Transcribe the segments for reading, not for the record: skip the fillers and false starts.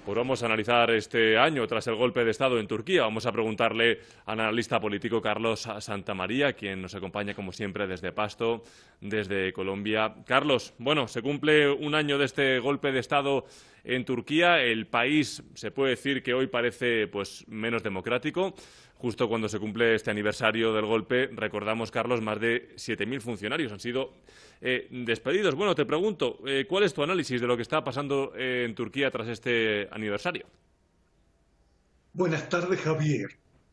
Pues vamos a analizar este año tras el golpe de Estado en Turquía. Vamos a preguntarle al analista político Carlos Santamaría, quien nos acompaña como siempre desde Pasto, desde Colombia. Carlos, bueno, se cumple un año de este golpe de Estado en Turquía. El país se puede decir que hoy parece pues menos democrático. Justo cuando se cumple este aniversario del golpe, recordamos, Carlos, más de 7.000 funcionarios han sido despedidos. Bueno, te pregunto, ¿cuál es tu análisis de lo que está pasando en Turquía tras este aniversario? Buenas tardes, Javier.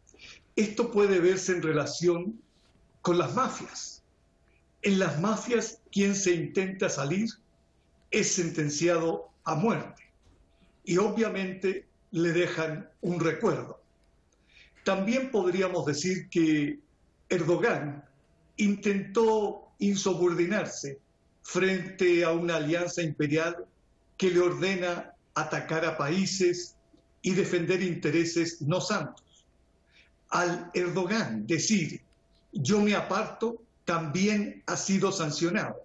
Esto puede verse en relación con las mafias. En las mafias, quien se intenta salir es sentenciado a muerte y obviamente le dejan un recuerdo. También podríamos decir que Erdogan intentó insubordinarse frente a una alianza imperial que le ordena atacar a países y defender intereses no santos. Al Erdogan decir yo me aparto, también ha sido sancionado.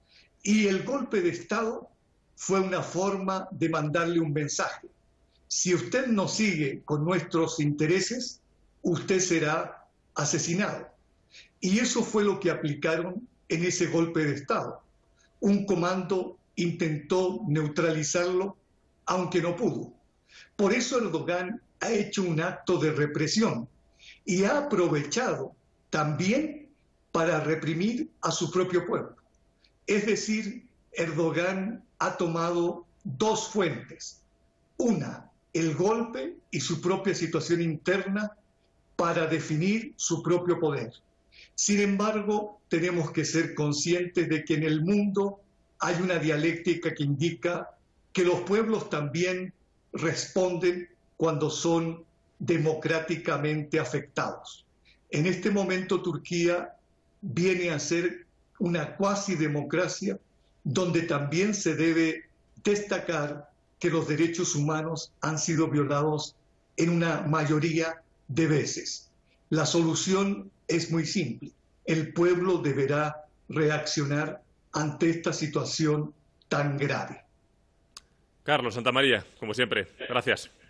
Y el golpe de Estado fue una forma de mandarle un mensaje. Si usted no sigue con nuestros intereses, usted será asesinado. Y eso fue lo que aplicaron en ese golpe de Estado. Un comando intentó neutralizarlo, aunque no pudo. Por eso Erdogan ha hecho un acto de represión y ha aprovechado también para reprimir a su propio pueblo. Es decir, Erdogan ha tomado dos fuentes. Una, el golpe y su propia situación interna para definir su propio poder. Sin embargo, tenemos que ser conscientes de que en el mundo hay una dialéctica que indica que los pueblos también responden cuando son democráticamente afectados. En este momento Turquía viene a ser una cuasi democracia donde también se debe destacar que los derechos humanos han sido violados en una mayoría de veces. La solución es muy simple. El pueblo deberá reaccionar ante esta situación tan grave. Carlos Santamaría, como siempre, gracias.